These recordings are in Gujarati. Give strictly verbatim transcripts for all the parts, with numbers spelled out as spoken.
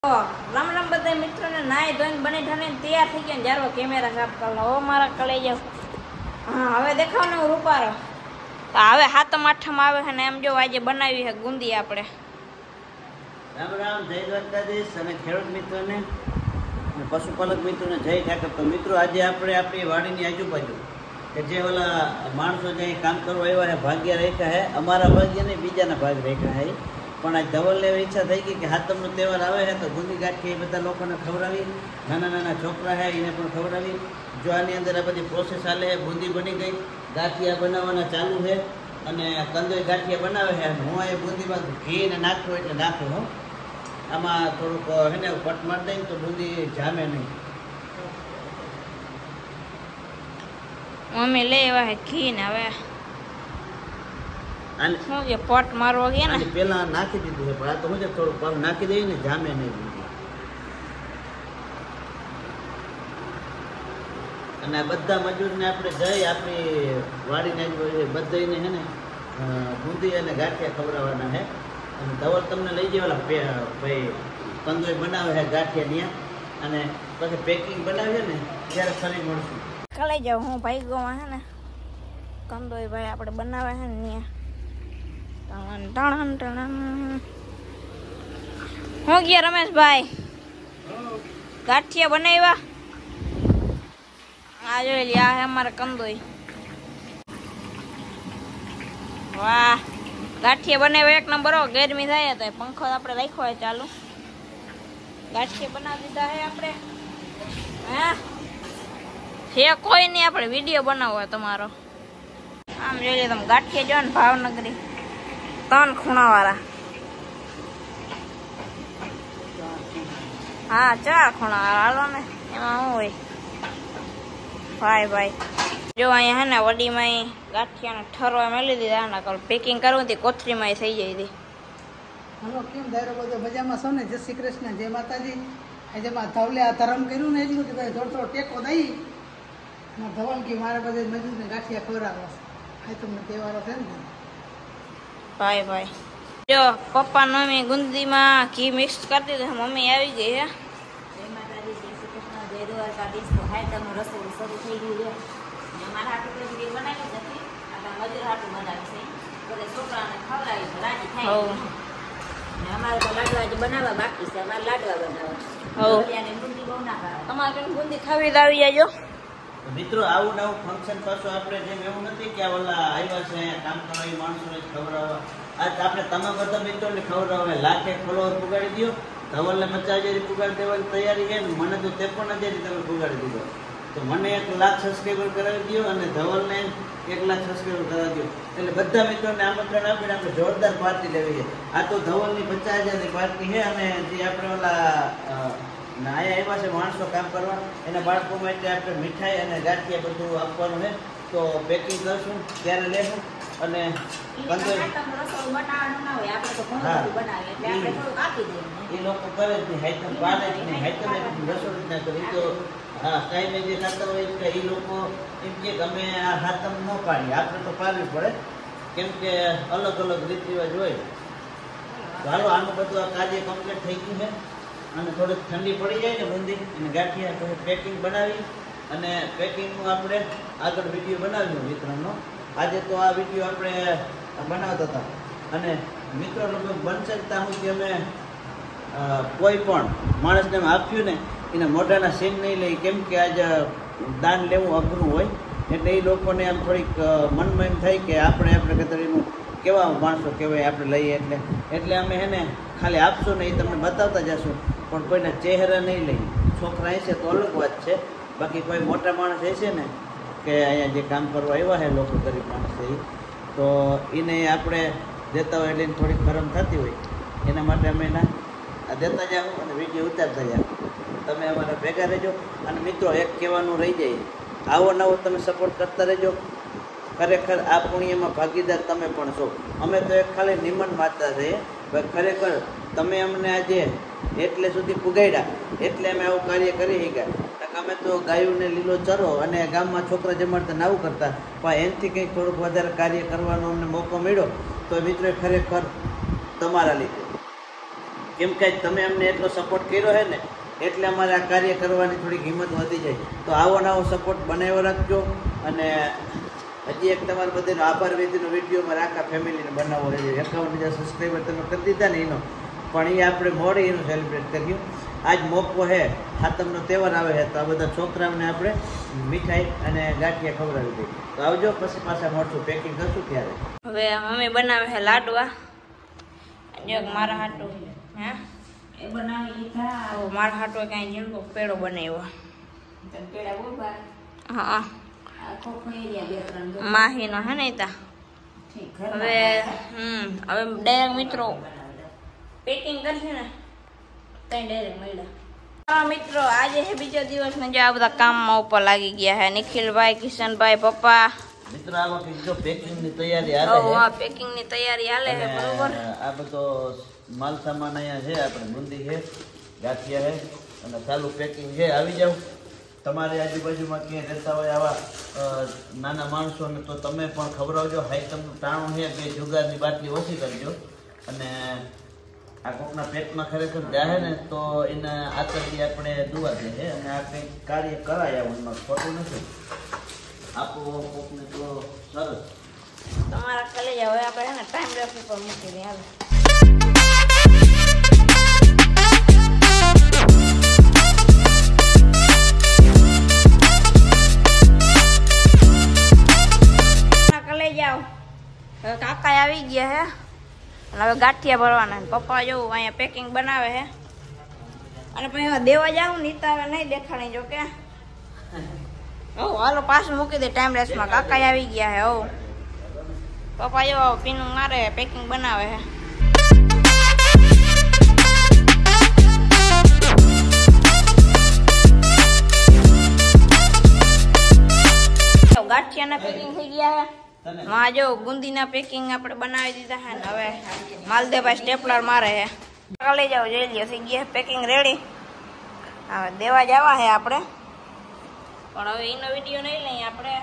राम राम बधाई मित्रों ने नाय धोઈને બને ઠાને તૈયાર થઈ ગયા જારો કેમેરા સાફ કરી લો મારા કલે જાવ હા હવે દેખાવ ને રૂપારો તો હવે હાથમ આઠમ આવે છે ને એમ જો આજે બનાવી છે ગુંદી આપણે રામ રામ જય દ્વારકાધીશ અને ખેડૂત મિત્રોને અને પશુપાલક મિત્રોને જય ઠાકર। તો મિત્રો આજે આપણે આપણી વાડીની આજુબાજુ કે જે ઓલા માણસો જે કામ કરવા આવ્યા છે ભાગ્ય રેખા છે અમારા ભાગ્ય નહીં બીજાના ભાગ રેખા છે પણ આ ધવલને એવી ઈચ્છા થઈ ગઈ કે હાથમનો તહેવાર આવે છે તો ગુંદી ગાંઠી એ બધા લોકોને ખવડાવી નાના નાના છોકરા છે એને પણ ખવડાવી જો આની અંદર આ બધી પ્રોસેસ ચાલે બુંદી બની ગઈ ગાંઠિયા બનાવવાના ચાલુ છે અને કંદોઈ ગાંઠિયા બનાવે છે હું એ બુંદીમાં ઘી ને નાખું એટલે નાખું હું આમાં થોડુંક હે ને પટ મારી દઈને તો બુંદી જામે નહીં। મમ્મી લઈ આવ્યા છે ઘી ને હવે શું કે પટ મારવો કે ને પેલા નાખી દીધું છે પણ આ તો હું થોડું પાવ નાખી દઈએ ને જામે નહીં અને આ બધા મજૂરને આપણે જઈ આપણી વાડીને બધાને હે ને બુંદી અને ગાંઠિયા ખવડાવવાના છે અને ધવલ તમને લઈ જવાલા ભાઈ કંદોઈ બનાવે છે ગાંઠિયા ત્યાં અને પછી પેકિંગ બનાવીએ ને ત્યારે ફરી મળશું કલે જાઉં હું ભાઈ ગોમાં હે ને કંદોઈ ભાઈ આપણે બનાવે છે ને ત્યાં ટણ ટણ હું ગયા રમેશભાઈ ગાંઠિયા બનાવ્યા આ જોઈ લે આ હે અમારે કંદોઈ વાહ ગાંઠિયા બનાવ્યા એક નંબર હો ગરમી થાય તો પંખો આપણે રાખ્યો હોય ચાલુ ગાંઠિયા બનાવી દીધા હે આપણે હા છે કોઈ નહીં આપણે વિડીયો બનાવવો હોય તમારો આમ જોઈ લે તમે ગાંઠિયા જો ને ભાવનગરી ત્રણ ખૂણાવાળા હા ચાર ખૂણાવાળા હાલો ને એમાં શું હોય ભાઈ ભાઈ જો અહીંયા હે ને વડીમાં ગાંઠિયાને ઠરવા મેળવી દીધા ના કર પેકિંગ કરવું હતી કોથળીમાં થઈ જાય હતી હલો કેમ ધારો બધો મજામાં છો ને? જય શ્રી કૃષ્ણ, જય માતાજી। આજે માં ધવલે આ ધરમ કર્યું ને એટલું કે ભાઈ થોડો થોડો ટેકો દઈ ધવલ કે મારે બધે મજૂરને ગાંઠિયા ખવડાવવા આ તમને તહેવારો છે ને ભાઈ ભાઈ જો પપ્પા મમ્મી ગુંદીમાં ઘી મિક્સ કરી દીધું મમ્મી આવી ગઈ હે જય માતાજી, જય શ્રી કૃષ્ણ, જય દ્વારકાધીશ। તો હાયતમનું રસોડું શરૂ થઈ ગયું છે અને મારા હાટું કોઈ જગ્યાએ બનાવી જ નથી આપણા મજૂર હાટું બનાવી છે બધા છોકરાને ખવડાવી છે રાજી થાય અને અમારે તો લાડવા જે બનાવવા બાકી છે અમારે લાડવા બનાવવા અને બુંદી બહુ ના ખાવા તમારે કઈ બુંદી ખાવી આવી જાજો મિત્રો આવું નવું ફંક્શન પાછું આપણે જેમ એવું નથી કે ઓલા આવ્યા છે કામ કરવા એ માણસોને ખવડાવવા આજ આપણે તમામ બધા મિત્રોને ખવડાવવા લાખે ફોલોવર પુગાડી દો ધવલને પચાસ હજાર પુગાડી દેવાની તૈયારી છે મને તો ત્રેપન હજાર તમે પુગાડી દીધો તો મને એક લાખ સબસ્ક્રાઈબર કરાવી દો અને ધવલને એક લાખ સબસ્ક્રાઈબર કરાવી દો એટલે બધા મિત્રોને આમંત્રણ આપીને આપણે જોરદાર પાર્ટી લેવી છે। આ તો ધવલની પચાસ હજારની પાર્ટી છે અને જે આપણે ઓલા અહીંયા આવ્યા છે માણસો કામ કરવા એના બાળકો માટે આપણે મીઠાઈ અને ગાંઠિયા બધું આપવાનું છે તો પેકિંગ કરશું ત્યારે લેશું અને એ લોકો કરે જ નહીં હાઈટમ પાડે જ નહીં હાઈટમ રસોઈ ના કરે તો હા કાંઈ જે ખાતા હોય કે એ લોકો એમ કે અમે આ હાથમ ન પાડીએ આપણે તો પાડવી પડે કેમ કે અલગ અલગ રીત રિવાજ હોય તો હાલો આનું બધું આ કાર્ય કમ્પ્લીટ થઈ ગયું છે અને થોડીક ઠંડી પડી જાય ને બુંદી અને ગાંઠિયા પછી પેકિંગ બનાવી અને પેકિંગનું આપણે આગળ વિડીયો બનાવ્યો મિત્રોનો આજે તો આ વિડીયો આપણે બનાવતા હતા અને મિત્રો લોકો બનશે ત્યાં સુધી અમે કોઈ પણ માણસને આપ્યું ને એને મોઢાના સીન નહીં લઈ કેમ કે આજે દાન લેવું અઘરું હોય એટલે એ લોકોને આમ થોડીક મનમાં એમ થાય કે આપણે આપણે કતરીનું કેવા માણસો કહેવાય આપણે લઈએ એટલે એટલે અમે એને ખાલી આપશું ને એ તમને બતાવતા જશું પણ કોઈના ચહેરા નહીં લઈ છોકરા હશે તો અલગ વાત છે બાકી કોઈ મોટા માણસ હશે ને કે અહીંયા જે કામ કરવા આવ્યા છે લોકો ગરીબ માણસ છે તો એને આપણે દેતા હોય એટલે થોડીક ગરમ થતી હોય એના માટે અમે એના દેતા જાઓ અને વિડીયો ઉતારતા જાઓ તમે અમારા ભેગા રહેજો અને મિત્રો એક કહેવાનું રહી જાય આવો નવો તમે સપોર્ટ કરતા રહેજો ખરેખર આ પુણ્યમાં ભાગીદાર તમે પણ છો અમે તો એક ખાલી નિમન માતા છે ખરેખર તમે અમને આજે એટલે સુધી પુગાડ્યા એટલે અમે આવું કાર્ય કરી શક્યા અમે તો ગાયોને લીલો ચરો અને ગામમાં છોકરા જમાડતા નાવું કરતા પણ એનાથી કંઈક થોડુંક વધારે કાર્ય કરવાનો અમને મોકો મળ્યો તો મિત્રો ખરેખર તમારા લીધે કેમ કે તમે અમને એટલો સપોર્ટ કર્યો છે ને એટલે અમારે આ કાર્ય કરવાની થોડીક હિંમત વધી જાય. તો આવો નવો સપોર્ટ બનાવ્યો રાખજો. અને હજી એક તમારા બધાનો આભાર વિધિનો વિડીયો મારા આખા ફેમિલીને બનાવવો રહ્યો. એકાવન હજાર સબસ્ક્રાઈબર તમે કરી દીધા ને એનો, પણ એ આપણે મોડે એનું સેલિબ્રેટ કર્યું. આજ મોકો છે, હાતમનો તહેવાર આવે છે, તો આ બધા છોકરાઓને આપણે મીઠાઈ અને ગાંઠિયા ખવડાવી દઈએ. તો આવજો, પછી પાછા મળશું, પેકિંગ કરશું ત્યારે. હવે મમ્મી બનાવે છે લાડવા. જો મારા હાટું હે એ બનાવી લીધા. આવો મારા હાટું કાંઈ ઝીણકો પેડો બનાવ્યો. પેડા બહુ ભાર હા આખો ખોઈ બે ત્રણ માહીનો હે ને તા. હવે હમ હવે ડાયરેક્ટ મિત્રો પેકિંગ કરશે ને ત્યાં ડાયરેક્ટ મળ્યા. હા મિત્રો, આજે છે બીજો દિવસ ને જો આ બધા કામમાં ઉપર લાગી ગયા છે. નિખિલભાઈ, કિશનભાઈ, પપ્પા. મિત્રો આ વખતે જો પેકિંગની તૈયારી હાલે છે. હા, પેકિંગની તૈયારી હાલે છે બરોબર. આ બધો માલ સામાન અહીંયા છે, આપણે બુંદી છે, ગાંઠિયા છે અને ચાલુ પેકિંગ છે. આવી જાવ. તમારી આજુબાજુમાં ક્યાંય રહેતા હોય આવા નાના માણસોને તો તમે પણ ખવડાવજો. હાઈકમનું ટાણું છે, બે જુગારની બાટલી ઓછી કરજો. અને આ કોકના પેટમાં ખરેખર જાહે ને તો એને આતરથી આપણે દુવા દે છે. અને આ કંઈક કાર્ય કરાય આવું, એમાં ખોટું નથી. આપો કોકને તો સરસ. તમારા કલેજા હવે આપણે છે ને ટાઈમ રેસ ઉપર મૂકી દઈએ. હાલો હવે કાકા આવી ગયા હે અને હવે ગાંઠિયા ભરવાના. પપ્પા જોવું અહીંયા પેકિંગ બનાવે છે. અને પછી હવે દેવા જાઉં નીતા હવે નહીં દેખાણી જો કે. હો હાલો પાછું મૂકી દે ટાઈમ રેસમાં. કાકા આવી ગયા હે. હો પપ્પા જો પીનું મારે પેકિંગ બનાવે છે. ગાંઠિયાના પેકિંગ થઈ ગયા છે. માં જો ગુંદીના પેકિંગ આપણે બનાવી દીધા છે ને હવે માલદેભાઈ સ્ટેપલર મારે છે. લઈ જાઓ, જોઈ લ્યો થઈ ગયા પેકિંગ રેડી. હવે દેવા જવા છે આપણે, પણ હવે એનો વિડીયો નહીં લઈએ આપણે.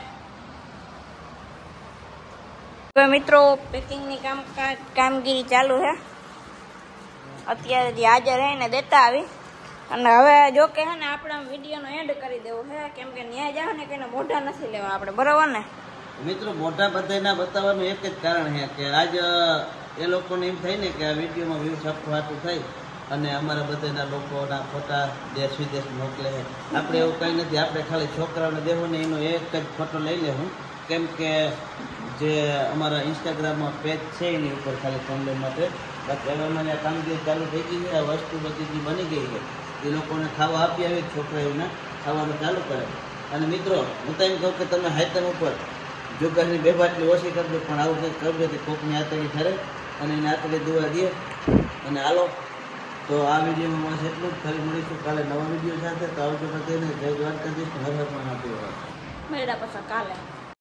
હવે મિત્રો પેકિંગની કામ કામગીરી ચાલુ છે. અત્યારે જે હાજર છે ને દેતા આવી. અને હવે જો કે છે ને આપણે વિડીયોનો એન્ડ કરી દેવો છે, કેમ કે ન્યાય જાવ ને કે મોઢા નથી લેવા આપણે, બરોબર ને મિત્રો? મોટા બધાના બતાવવાનું એક જ કારણ છે કે આજ એ લોકોને એમ થાય ને કે આ વિડીયોમાં વ્યૂ છપતું હાટું થાય અને અમારા બધાના લોકોના ફોટા દેશ વિદેશ મોકલે છે. આપણે એવું કંઈ નથી. આપણે ખાલી છોકરાઓને દેવું ને એનો એક જ ફોટો લઈ લેવું, કેમ કે જે અમારા ઇન્સ્ટાગ્રામમાં પેજ છે એની ઉપર ખાલી ફોન માટે. બાકી હવે મને આ કામગીરી ચાલુ થઈ ગઈ છે. આ વસ્તુ બધી જે બની ગઈ છે એ લોકોને ખાવા આપી આવે, છોકરાઓને ખાવાનું ચાલુ કરે. અને મિત્રો હું તો એમ કહું કે તમે હાઈતમ ઉપર જુગારની બે બાટલી ઓછી કરજો, પણ આવું કંઈક કરજો કે કોકની આતળી ઠરે અને એને આતળી દુવા દે. અને હાલો તો આ વિડીયોમાં બસ એટલું જ. ફરી મળીશું કાલે નવા વિડીયો સાથે. તો આવજો બધાને જય દ્વારકાધીશ. હર હર મહાદેવ. મળ્યા પછી કાલે.